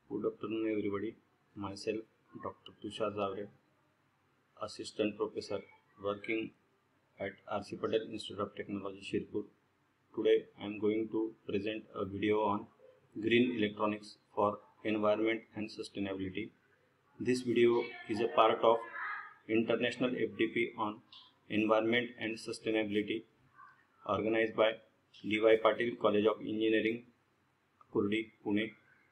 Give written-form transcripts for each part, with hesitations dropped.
Good afternoon, everybody. Myself, Dr. Tushar Zavre, Assistant Professor working at R.C. Patel Institute of Technology, Shirpur. Today, I am going to present a video on green electronics for environment and sustainability. This video is a part of International FDP on Environment and Sustainability organized by D.Y. Patil College of Engineering, Kurdi, Pune.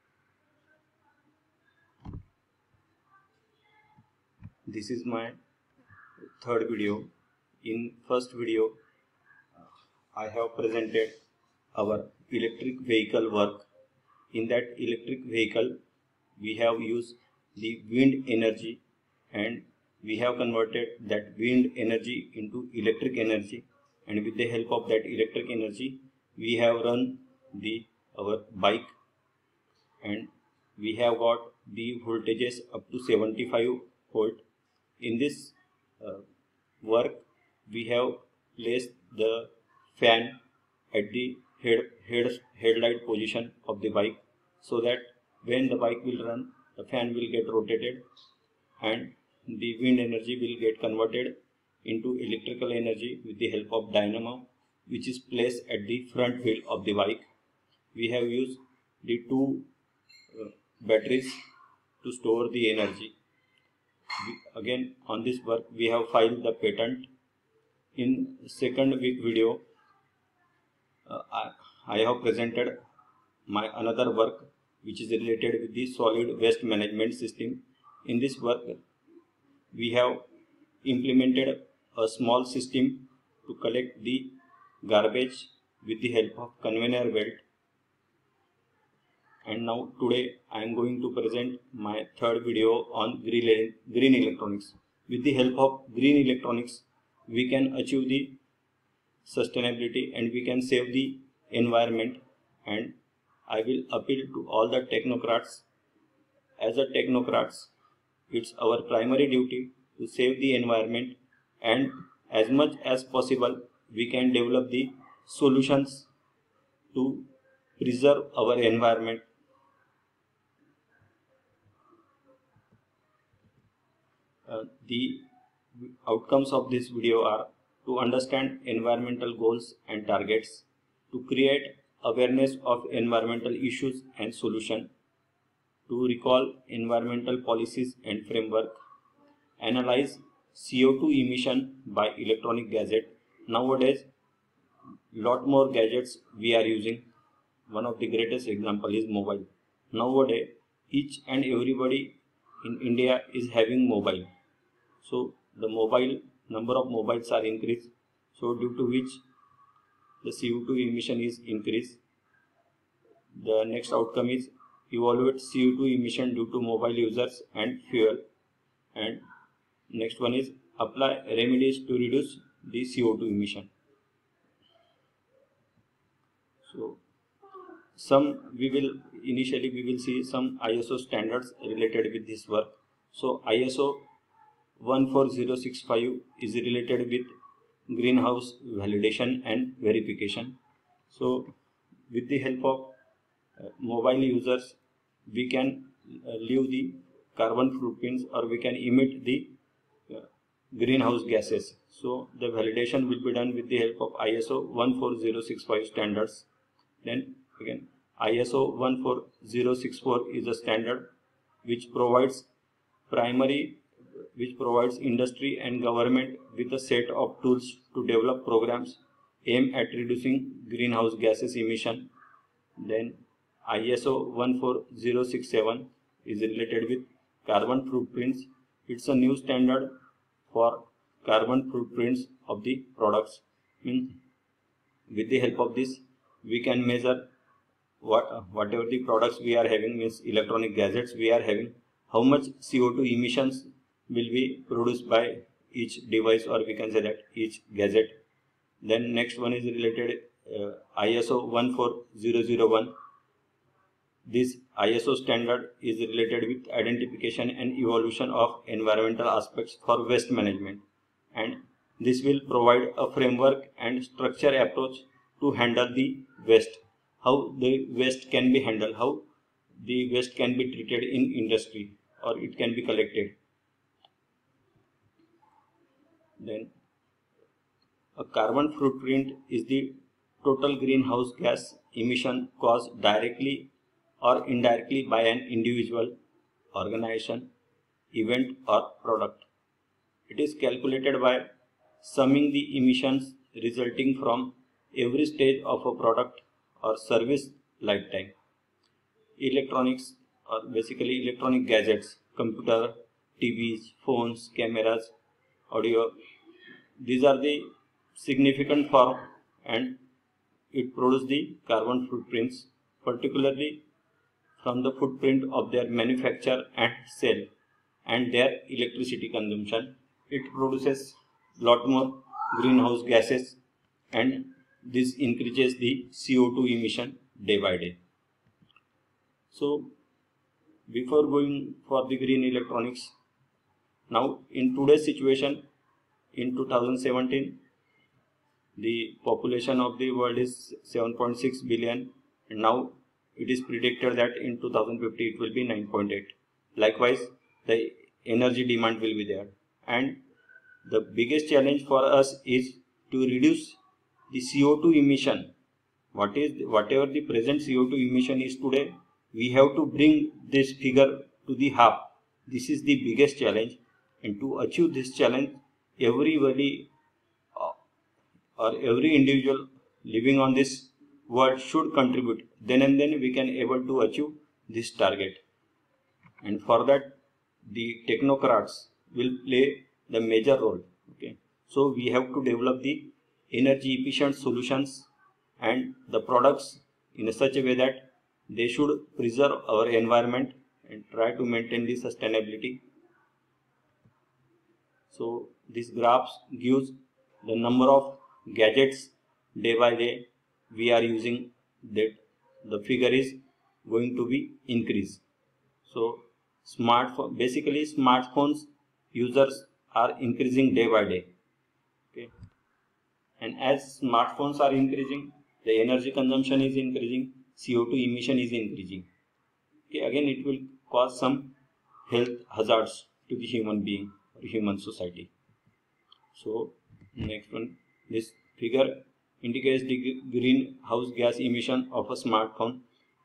This is my third video. In first video, I have presented our electric vehicle work. In that electric vehicle, we have used the wind energy and we have converted that wind energy into electric energy, and with the help of that electric energy, we have run our bike, and we have got the voltages up to 75 volt. In this work, we have placed the fan at the headlight position of the bike, so that when the bike will run, the fan will get rotated and the wind energy will get converted into electrical energy with the help of dynamo, which is placed at the front wheel of the bike. We have used the two batteries to store the energy. Again, on this work, we have filed the patent. In second week video, I have presented my another work which is related with the solid waste management system. In this work, we have implemented a small system to collect the garbage with the help of conveyor belt. And now today I am going to present my third video on green electronics. With the help of green electronics, we can achieve the sustainability and we can save the environment. And I will appeal to all the technocrats. As a technocrats, it's our primary duty to save the environment, and as much as possible we can develop the solutions to preserve our environment. The outcomes of this video are to understand environmental goals and targets, to create awareness of environmental issues and solution, to recall environmental policies and framework, analyze CO2 emission by electronic gadget. Nowadays, lot more gadgets we are using. One of the greatest example is mobile. Nowadays, each and everybody in India is having mobile. So the number of mobiles are increased, so due to which the CO2 emission is increased. The next outcome is evaluate CO2 emission due to mobile users and fuel, and next one is apply remedies to reduce the CO2 emission. So initially we will see some ISO standards related with this work. So ISO 14065 is related with greenhouse validation and verification. So with the help of mobile users, we can leave the carbon footprints, or we can emit the greenhouse gases. So the validation will be done with the help of ISO 14065 standards. Then again, ISO 14064 is a standard which provides industry and government with a set of tools to develop programs aimed at reducing greenhouse gases emission. Then ISO 14067 is related with carbon footprints. It's a new standard for carbon footprints of the products. With the help of this, we can measure whatever the products we are having, means electronic gadgets we are having, how much CO2 emissions will be produced by each device, or we can say that each gadget. Then next one is related ISO 14001. This ISO standard is related with identification and evaluation of environmental aspects for waste management, and this will provide a framework and structure approach to handle the waste. How the waste can be handled, how the waste can be treated in industry or it can be collected. Then a carbon footprint is the total greenhouse gas emission caused directly or indirectly by an individual, organization, event or product. It is calculated by summing the emissions resulting from every stage of a product or service lifetime. Electronics, or basically electronic gadgets, computer, TVs, phones, cameras, audio, these are the significant form and it produces the carbon footprints, particularly from the footprint of their manufacture and sale and their electricity consumption. It produces lot more greenhouse gases and this increases the CO2 emission day by day. So before going for the green electronics, now in today's situation, in 2017, the population of the world is 7.6 billion and now it is predicted that in 2050 it will be 9.8. Likewise, the energy demand will be there, and the biggest challenge for us is to reduce the CO2 emission. Whatever the present CO2 emission is today, we have to bring this figure to the half. This is the biggest challenge, and to achieve this challenge, everybody or every individual living on this world should contribute. Then and then we can able to achieve this target. And for that, the technocrats will play the major role. Okay, so we have to develop the energy efficient solutions and the products in such a way that they should preserve our environment and try to maintain the sustainability. So this graph gives the number of gadgets day by day we are using, that the figure is going to be increased. So basically smartphones users are increasing day by day. Okay, and as smartphones are increasing, the energy consumption is increasing, CO2 emission is increasing. Okay, again it will cause some health hazards to the human being or human society. So next one, this figure indicates the greenhouse gas emission of a smartphone.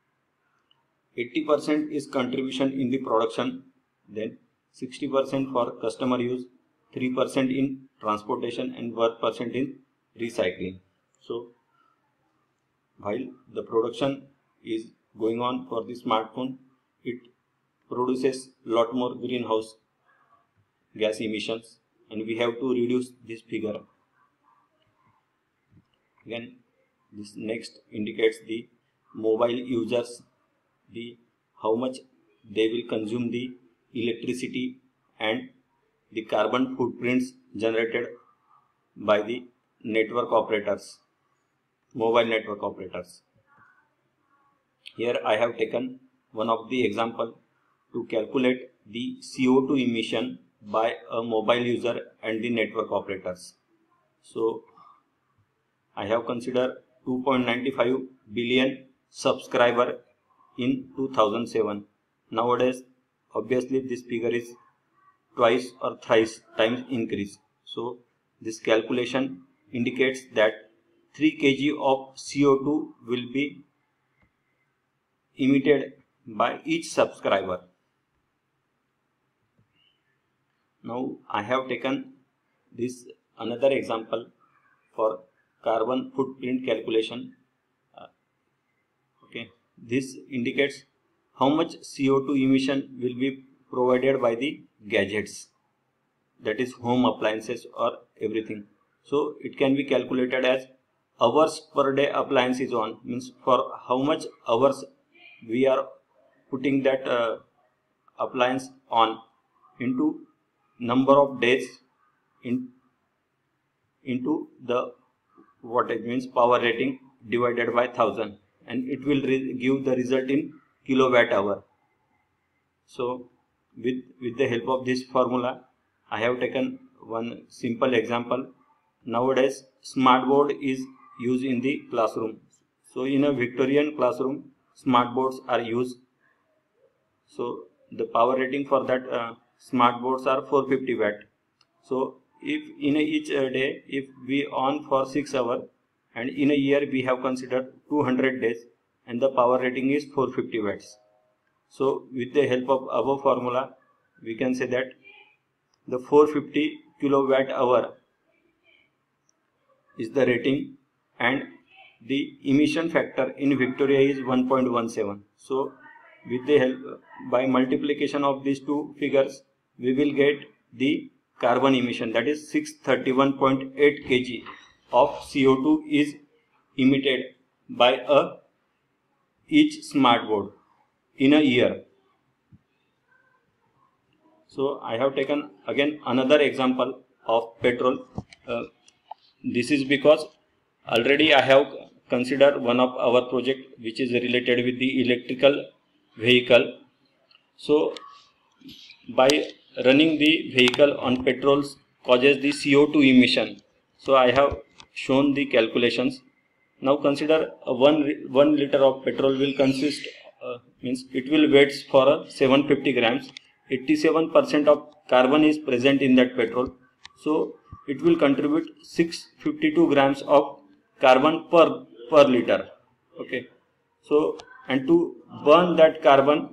80% is contribution in the production, then 60% for customer use, 3% in transportation and 1% in recycling. So while the production is going on for the smartphone, it produces lot more greenhouse gas emissions and we have to reduce this figure. Again, this next indicates the mobile users, the how much they will consume the electricity and the carbon footprints generated by the network operators, mobile network operators. Here I have taken one of the example to calculate the CO2 emission by a mobile user and the network operators. So I have considered 2.95 billion subscriber in 2007. Nowadays, obviously this figure is twice or thrice times increase. So this calculation indicates that 3 kg of CO2 will be emitted by each subscriber. Now I have taken this another example for carbon footprint calculation. Okay, this indicates how much CO2 emission will be provided by the gadgets, that is home appliances or everything. So it can be calculated as hours per day appliance is on, means for how much hours we are putting that appliance on into number of days into the what it means power rating divided by 1000, and it will give the result in kilowatt hour. So with the help of this formula, I have taken one simple example. Nowadays smart board is used in the classroom. So in a Victorian classroom, smart boards are used So the power rating for that smart boards are 450 watt. So if in each day if we on for 6 hours, and in a year we have considered 200 days, and the power rating is 450 watts. So with the help of above formula, we can say that the 450 kilowatt hour is the rating, and the emission factor in Victoria is 1.17. So with the help, by multiplication of these two figures, we will get the carbon emission, that is 631.8 kg of CO2 is emitted by each smart board in a year. So I have taken again another example of petrol. This is because already I have considered one of our project which is related with the electrical vehicle. So by running the vehicle on petrols causes the CO2 emission. So I have shown the calculations. Now consider 1 liter of petrol will consist means it will weight for 750 grams. 87% of carbon is present in that petrol. So it will contribute 652 grams of carbon per liter. Okay. So and to burn that carbon,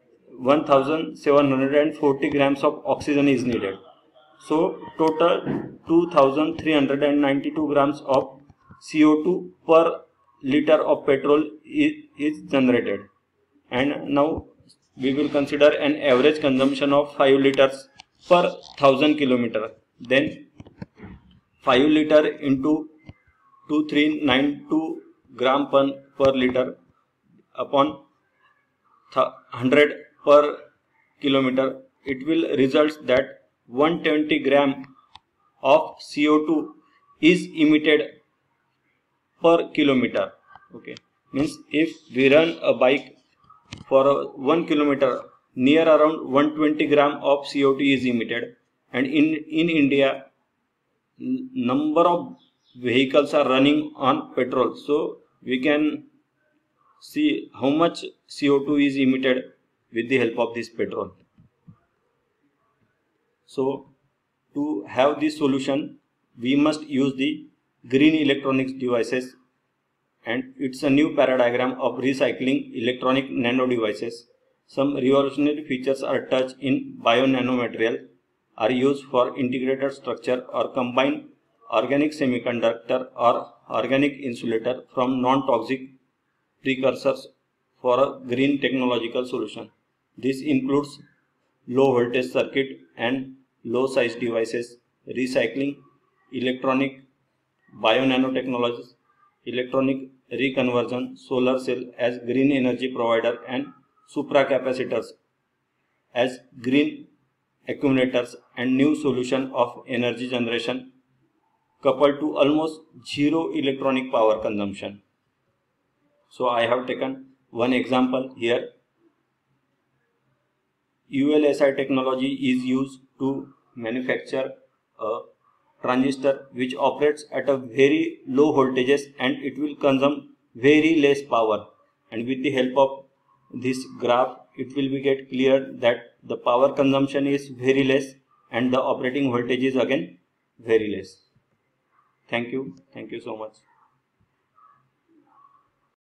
1740 grams of oxygen is needed. So total 2392 grams of CO2 per liter of petrol is generated. And now we will consider an average consumption of 5 liters per 1000 kilometer. Then 5 liter into 2392 gram per liter upon 100 per kilometer, it will result that 120 gram of CO2 is emitted per kilometer. Okay, means if we run a bike for 1 kilometer, near around 120 gram of CO2 is emitted. And in India, number of vehicles are running on petrol, so we can see how much CO2 is emitted with the help of this petrol. So to have this solution, we must use the green electronics devices, and it's a new paradigm of recycling electronic nano devices. Some revolutionary features are touched in bio nanomaterial, are used for integrated structure or combine organic semiconductor or organic insulator from non-toxic precursors for a green technological solution. This includes low voltage circuit and low size devices, recycling, electronic bio nanotechnologies, electronic reconversion, solar cell as green energy provider, and supracapacitors as green accumulators, and new solution of energy generation coupled to almost zero electronic power consumption. So I have taken one example here. ULSI technology is used to manufacture a transistor which operates at a very low voltages, and it will consume very less power. And with the help of this graph, it will be get clear that the power consumption is very less and the operating voltage is again very less. Thank you so much.